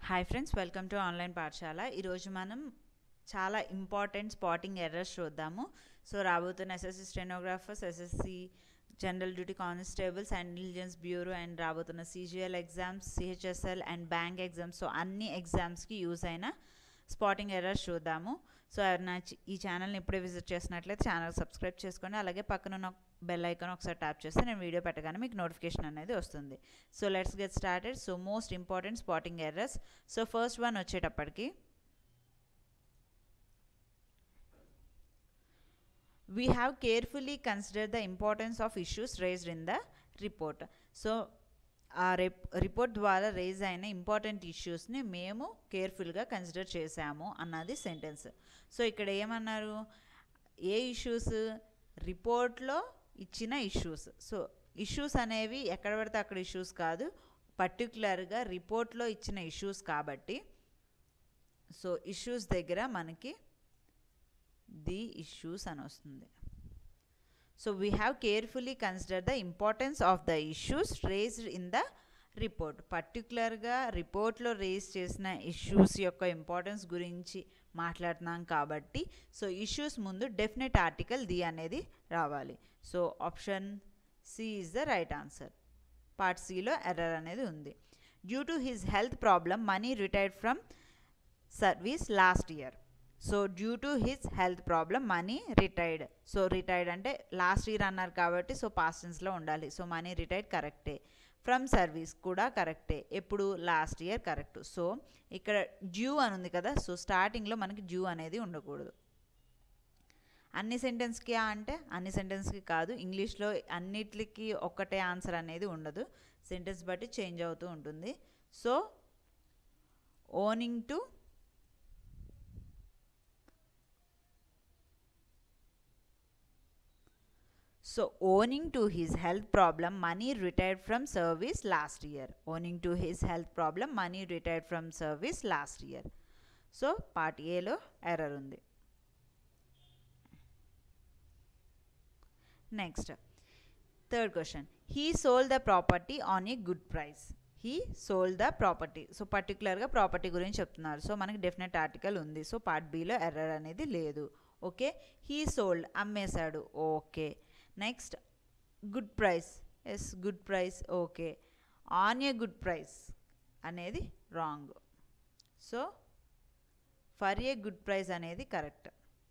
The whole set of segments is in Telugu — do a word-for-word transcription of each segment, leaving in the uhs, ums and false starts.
Hi friends, welcome to online పాఠశాల. ఈరోజు మనం చాలా ఇంపార్టెంట్ స్పాటింగ్ ఎర్రర్స్ చూద్దాము. సో రాబోతున్న SSC stenographers, SSC general duty constables and intelligence bureau and రాబోతున్న CGL exams, CHSL and bank exams, so అన్ని ఎగ్జామ్స్కి యూజ్ అయిన స్పాటింగ్ ఎర్రర్స్ చూద్దాము. సో ఎవరైనా ఈ ఛానల్ని ఇప్పుడే విజిట్ చేసినట్లయితే ఛానల్ సబ్స్క్రైబ్ చేసుకోండి. అలాగే పక్కన ఉన్న బెల్ ఐకాన్ ఒకసారి ట్యాప్ చేస్తే నేను వీడియో పెట్టగానే మీకు నోటిఫికేషన్ అనేది వస్తుంది. So let's get started. So most important spotting errors. So first one వచ్చేటప్పటికి we have carefully considered the importance of issues raised in the report. So ఆ రిపోర్ట్ ద్వారా రేజ్ అయిన ఇంపార్టెంట్ ఇష్యూస్ని మేము కేర్ఫుల్గా కన్సిడర్ చేశాము అన్నది సెంటెన్స్. సో ఇక్కడ ఏమన్నారు, ఏ ఇష్యూస్, రిపోర్ట్లో ఇచ్చిన ఇష్యూస్. సో ఇష్యూస్ అనేవి ఎక్కడ పడితే అక్కడ ఇష్యూస్ కాదు, పర్టికులర్గా రిపోర్ట్లో ఇచ్చిన ఇష్యూస్ కాబట్టి సో ఇష్యూస్ దగ్గర మనకి ది ఇష్యూస్ అని వస్తుంది. So we have carefully consider the importance of the issues raised in the report. పర్టికులర్గా రిపోర్ట్లో రేజ్ చేసిన ఇష్యూస్ యొక్క ఇంపార్టెన్స్ గురించి మాట్లాడుతున్నాం కాబట్టి సో ఇష్యూస్ ముందు డెఫినెట్ ఆర్టికల్ ది అనేది రావాలి. So option C is the right answer. Part సిలో ఎర్రర్ అనేది ఉంది. Due to his health problem Mani retired from service last year. So due to his health problem Mani retired. So retired అంటే లాస్ట్ ఇయర్ అన్నారు కాబట్టి సో పాస్ట్ టెన్స్లో ఉండాలి. సో మనీ రిటైర్డ్ కరెక్టే. ఫ్రమ్ సర్వీస్ కూడా కరెక్టే. ఎప్పుడు? Last year correct. సో ఇక్కడ డ్యూ అని ఉంది కదా, సో స్టార్టింగ్లో మనకి డ్యూ అనేది ఉండకూడదు. అన్ని సెంటెన్స్కి అంటే అన్ని సెంటెన్స్కి కాదు, ఇంగ్లీష్లో అన్నిటికీ ఒక్కటే ఆన్సర్ అనేది ఉండదు, సెంటెన్స్ బట్టి చేంజ్ అవుతూ ఉంటుంది. So owing to So owing to his health problem, money retired from service last year. Owing to his health problem, money retired from service last year. So part A lo error undi. Next, third question. He sold the property on a good price. He sold the property. So particular ga property gurinchi cheptunnaru. So manaki definite article undi. So part B lo error anedi ledu. Okay. He sold, అమ్మేశాడు. Okay. Next good price. Yes, good price. Okay. On a good price అనేది wrong. So for a good price అనేది correct.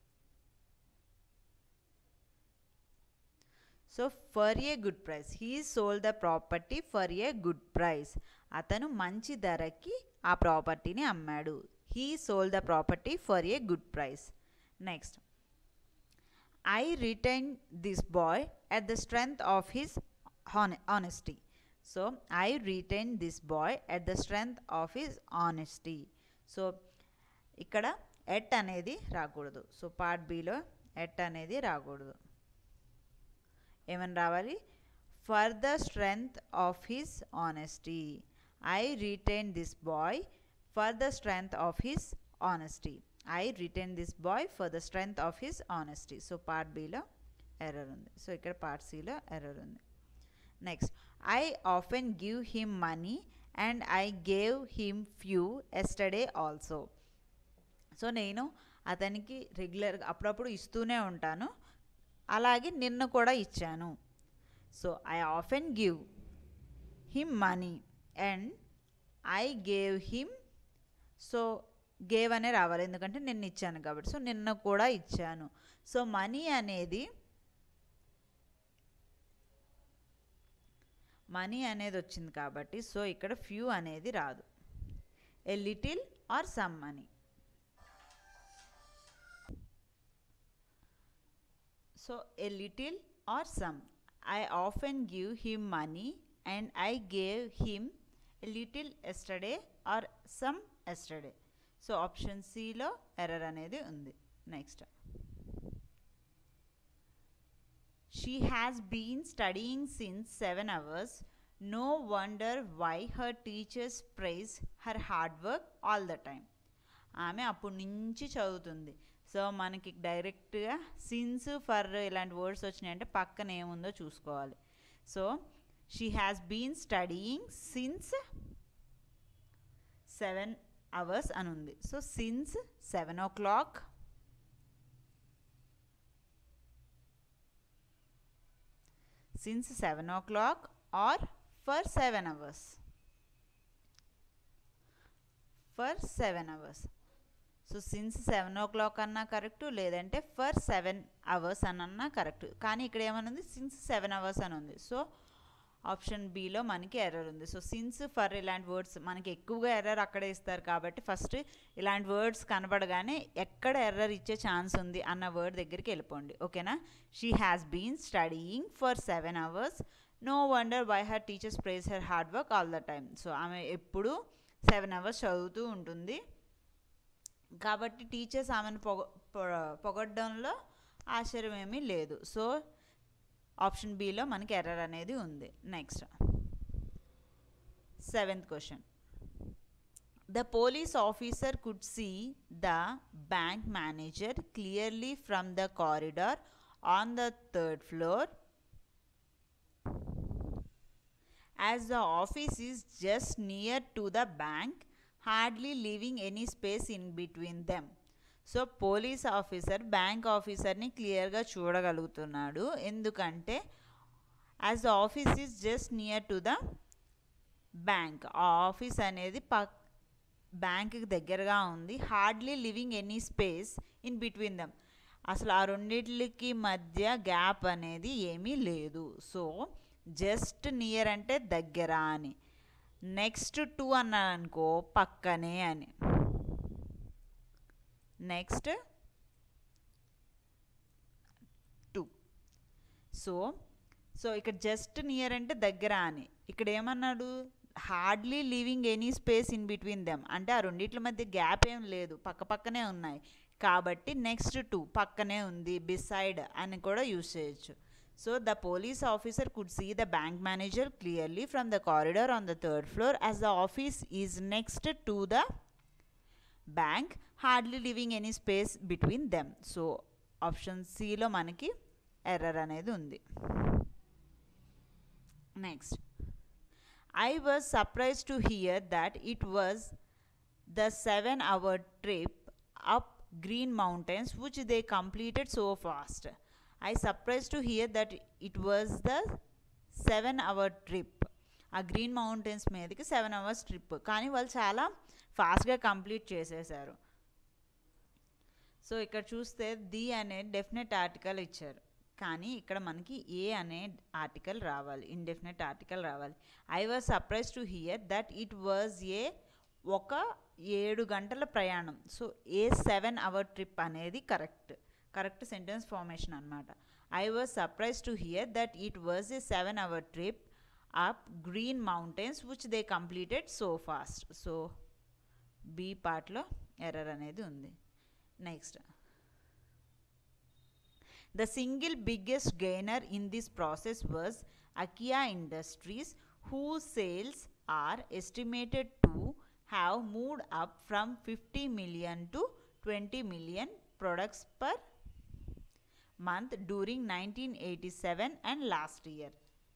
So for a good price, he sold the property for a good price. అతను మంచి ధరకి ఆ ప్రాపర్టీని అమ్మాడు. He sold the property for a good price. Next, I retained this boy at the strength of his honesty. So I retained this boy at the strength of his honesty. So ఇక్కడ ఎట్ అనేది రాకూడదు. సో పార్ట్ బిలో ఎట్ అనేది రాకూడదు. ఏమని రావాలి? For the strength of his honesty. I retain this boy for the strength of his honesty. I retained this boy for the strength of his honesty. So part B లో ఎర్రర్ ఉంది. సో ఇక్కడ పార్ట్ సిలో ఎర్రర్ ఉంది. Next, I often give him money and I gave him few yesterday also. So నేను అతనికి రెగ్యులర్గా అప్పుడప్పుడు ఇస్తూనే ఉంటాను, అలాగే నిన్న కూడా ఇచ్చాను. So I often give him money and I gave him. So gave అనే రావాలి, ఎందుకంటే నిన్న ఇచ్చాను కాబట్టి. సో నిన్న కూడా ఇచ్చాను. సో మనీ అనేది మనీ అనేది వచ్చింది కాబట్టి సో ఇక్కడ ఫ్యూ అనేది రాదు. A little or some money. So a little or some. I often give him money and I gave him a little yesterday or some yesterday. So option సిలో ఎర్రర్ అనేది ఉంది. Next, she has been studying since seven hours. No wonder why her teachers praise her hard work all the time. ఆమె అప్పటి నుంచి చదువుతుంది. సో మనకి డైరెక్ట్గా సిన్స్, ఫర్ ఇలాంటి వర్డ్స్ వచ్చినాయంటే పక్కన ఏముందో చూసుకోవాలి. So she has been studying since seven hours అని ఉంది. So since seven o'clock since seven o'clock or for seven hours for seven hours so since seven o'clock అన్నా కరెక్ట్, లేదంటే ఫర్ సెవెన్ అవర్స్ అని అన్నా కరెక్ట్. కానీ ఇక్కడ ఏమనుంది, సిన్స్ సెవెన్ అవర్స్ అని ఉంది. సో ఆప్షన్ బిలో మనకి ఎర్రర్ ఉంది. సో సిన్స్ ఫర్ ఇలాంటి వర్డ్స్ మనకి ఎక్కువగా ఎర్రర్ అక్కడే ఇస్తారు కాబట్టి ఫస్ట్ ఇలాంటి వర్డ్స్ కనబడగానే ఎక్కడ ఎర్రర్ ఇచ్చే ఛాన్స్ ఉంది అన్న వర్డ్ దగ్గరికి వెళ్ళిపోండి. ఓకేనా. She has been studying for seven hours no wonder why her teachers praise her hard work all the time. So ఆమె ఎప్పుడు సెవెన్ అవర్స్ చదువుతూ ఉంటుంది కాబట్టి టీచర్స్ ఆమెను పొగ పొగడ్డంలో ఆశ్చర్యం ఏమీ లేదు. సో ఆప్షన్ బిలో మనకి ఎర్రర్ అనేది ఉంది. Next seventh question. The police officer could see the bank manager clearly from the corridor on the third floor as the office is just near to the bank hardly leaving any space in between them. So police officer bank ఆఫీసర్ని క్లియర్గా చూడగలుగుతున్నాడు ఎందుకంటే as the office is just near to the bank, ఆ ఆఫీస్ అనేది పక్ బ్యాంక్కి దగ్గరగా ఉంది. Hardly living any space in between them, అసలు ఆ రెండింటికి మధ్య గ్యాప్ అనేది ఏమీ లేదు. సో జస్ట్ నియర్ అంటే దగ్గర అని, నెక్స్ట్ టు అన్నారనుకో పక్కనే అని, నెక్స్ట్ టూ. సో సో ఇక్కడ జస్ట్ నియర్ అంటే దగ్గర అని, ఇక్కడ ఏమన్నాడు hardly living any space in between them అంటే ఆ రెండిట్ల మధ్య గ్యాప్ ఏం లేదు, పక్క పక్కనే ఉన్నాయి కాబట్టి నెక్స్ట్ టు పక్కనే ఉంది, బిసైడ్ అని కూడా యూజ్ చేయొచ్చు. So the police officer could see the bank manager clearly from the corridor on the third floor as the office is next to the bank hardly living any space between them. So option సిలో మనకి ఎర్రర్ అనేది ఉంది. Next, I was surprised to hear that it was the seven hour trip up green mountains which they completed so fast. I surprised to hear that it was the seven hour trip, ఆ గ్రీన్ మౌంటైన్స్ మీదకి సెవెన్ అవర్స్ ట్రిప్, కానీ వాళ్ళు చాలా ఫాస్ట్గా కంప్లీట్ చేసేసారు. సో ఇక్కడ చూస్తే ది అనే డెఫినెట్ ఆర్టికల్ ఇచ్చారు, కానీ ఇక్కడ మనకి ఏ అనే ఆర్టికల్ రావాలి, ఇండెఫినెట్ ఆర్టికల్ రావాలి. I was surprise to hear that it was a ఒక ఏడు గంటల ప్రయాణం. So a seven hour trip అనేది కరెక్ట్ కరెక్ట్ సెంటెన్స్ ఫార్మేషన్ అనమాట. I was surprise to hear that it was a seven hour trip up green mountains which they completed so fast. So B పార్ట్లో ఎర్రర్ అనేది ఉంది. Next, the single biggest gainer in this process was Akia industries whose sales are estimated to have moved up from fifty million to twenty million products per month during nineteen eighty-seven and last year.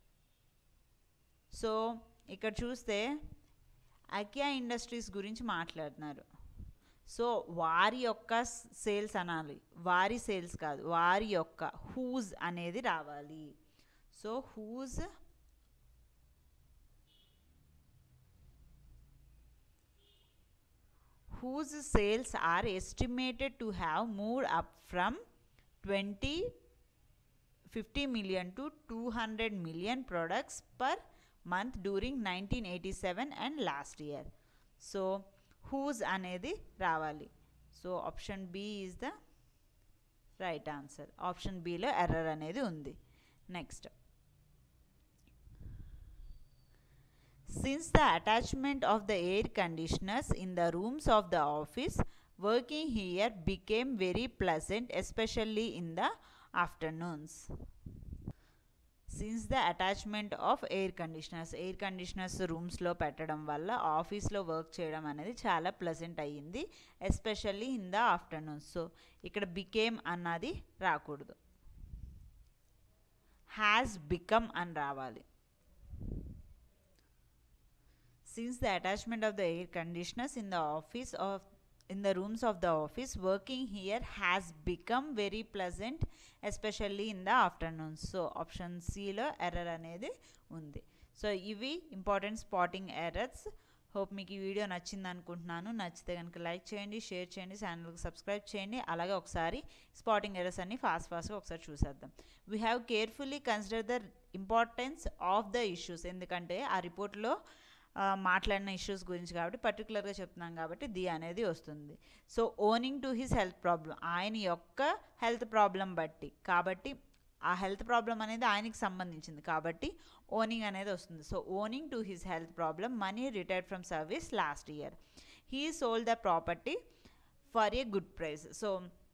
So ఇక్కడ చూస్తే అకియా ఇండస్ట్రీస్ గురించి మాట్లాడుతున్నారు. సో వారి యొక్క సేల్స్ అనాలి, వారి సేల్స్ కాదు, వారి యొక్క హూజ్ అనేది రావాలి. So whose whose sales are estimated to have moved up from twenty fifty million to two hundred million products per month during nineteen eighty-seven and last year. So whose anedi ravali. So option B is the right answer. Option B lo error anedi undi. Next, since the attachment of the air conditioners in the rooms of the office, working here became very pleasant, especially in the afternoons. Since the attachment of air conditioners, air conditioners rooms lo పెట్టడం వల్ల ఆఫీస్ లో వర్క్ చేయడం అనేది చాలా ప్లెజెంట్ అయ్యింది, especially in the afternoons. So ఇక్కడ బికేమ్ అన్నది రాకూడదు, హ్యాస్ బికమ్ అని రావాలి. Since the attachment of the air conditioners in the office of in the rooms of the office, working here has become very pleasant, especially in the afternoons. So option C లో ఎర్రర్ అనేది ఉంది. సో ఇవి ఇంపార్టెంట్ స్పాటింగ్ ఎర్రర్స్. హోప్ మీకు ఈ వీడియో నచ్చింది అనుకుంటున్నాను. నచ్చితే కనుక లైక్ చేయండి, షేర్ చేయండి, ఛానల్కి సబ్స్క్రైబ్ చేయండి. అలాగే ఒకసారి స్పాటింగ్ ఎర్రర్స్ అన్ని ఫాస్ట్ ఫాస్ట్గా ఒకసారి చూసేద్దాం. We have carefully consider the importance of the issues. ఎందుకంటే ఆ రిపోర్ట్లో మాట్లాడిన ఇష్యూస్ గురించి కాబట్టి పర్టికులర్గా చెప్తున్నాం కాబట్టి ది అనేది వస్తుంది. So owing to his health problem, ఆయన యొక్క హెల్త్ ప్రాబ్లం బట్టి, కాబట్టి ఆ హెల్త్ ప్రాబ్లం అనేది ఆయనకి సంబంధించింది కాబట్టి ఓనింగ్ అనేది వస్తుంది. So owing to his health problem money retired from service last year, he sold the property for a good price. So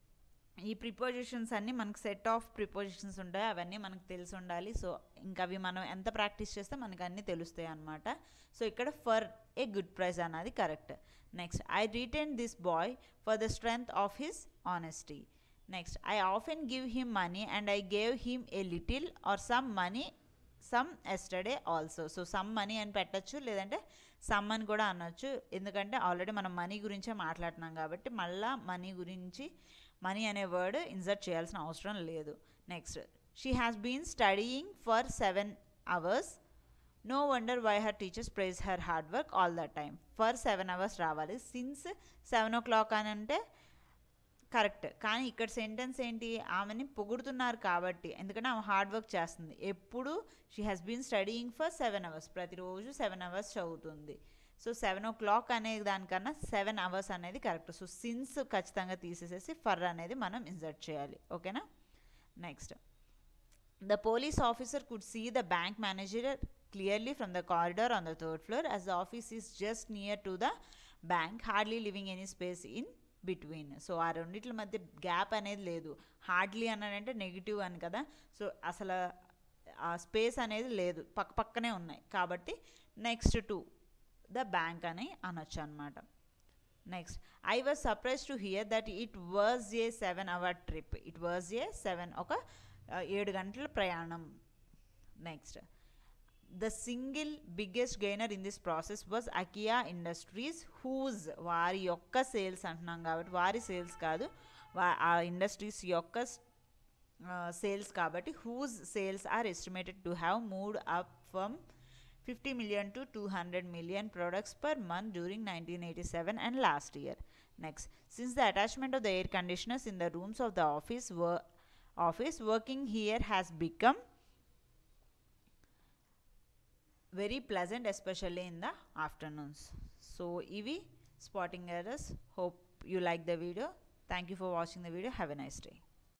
ఈ ప్రిపోజిషన్స్ అన్నీ మనకు సెట్ ఆఫ్ ప్రిపోజిషన్స్ ఉంటాయి, అవన్నీ మనకు తెలిసి ఉండాలి. సో ఇంకా అవి మనం ఎంత ప్రాక్టీస్ చేస్తే మనకు అన్నీ తెలుస్తాయి అన్నమాట. సో ఇక్కడ ఫర్ ఏ గుడ్ ప్రైజ్ అన్నది correct. Next, I retain this boy for the strength of his honesty. Next, I often give him money and I gave him a little or some money some yesterday also. So some money అని పెట్టచ్చు, లేదంటే సమ్ అని కూడా అనొచ్చు. ఎందుకంటే ఆల్రెడీ మనం మనీ గురించే మాట్లాడుతున్నాం కాబట్టి మళ్ళీ మనీ గురించి మనీ అనే వర్డ్ ఇన్సర్ట్ చేయాల్సిన అవసరం లేదు. Next, she has been studying for seven hours, no wonder why her teachers praise her hard work all the time. For seven hours రావాలి, సిన్స్ సెవెన్ ఓ క్లాక్ అని అంటే కరెక్ట్. కానీ ఇక్కడ సెంటెన్స్ ఏంటి, ఆమెని పొగుడుతున్నారు కాబట్టి, ఎందుకంటే ఆమె హార్డ్ వర్క్ చేస్తుంది. ఎప్పుడు she has been studying for seven hours, ప్రతిరోజు సెవెన్ అవర్స్ చదువుతుంది. సో సెవెన్ ఓ క్లాక్ అనే దానికన్నా సెవెన్ అవర్స్ అనేది కరెక్ట్. సో సిన్స్ ఖచ్చితంగా తీసేసేసి ఫర్ అనేది మనం ఇన్సర్ట్ చేయాలి. ఓకేనా. Next, the police officer could see the bank manager clearly from the corridor on the third floor as the office is just near to the bank, hardly living any space in between. So ఆ రెండింటి మధ్య గ్యాప్ అనేది లేదు. హార్డ్లీ అన్నాడంటే నెగిటివ్ అని కదా, సో అసలు ఆ స్పేస్ అనేది లేదు, పక్క పక్కనే ఉన్నాయి కాబట్టి నెక్స్ట్ టు ద బ్యాంక్ అని అనొచ్చు అనమాట. Next, I was surprise to hear that it was a seven hour trip. It was a seven ఒక ఏడు గంటల ప్రయాణం. Next, the single biggest gainer in this process was Akia industries whose, వారి యొక్క సేల్స్ అంటున్నాం కాబట్టి వారి సేల్స్ కాదు, ఆ ఇండస్ట్రీస్ యొక్క సేల్స్ కాబట్టి whose sales are estimated to have moved up from fifty million to two hundred million products per month during nineteen eighty-seven and last year. Next, since the attachment of the air conditioners in the rooms of the office were office working here has become very pleasant, especially in the afternoons. So ivi spotting errors. Hope you like the video. Thank you for watching the video. Have a nice day.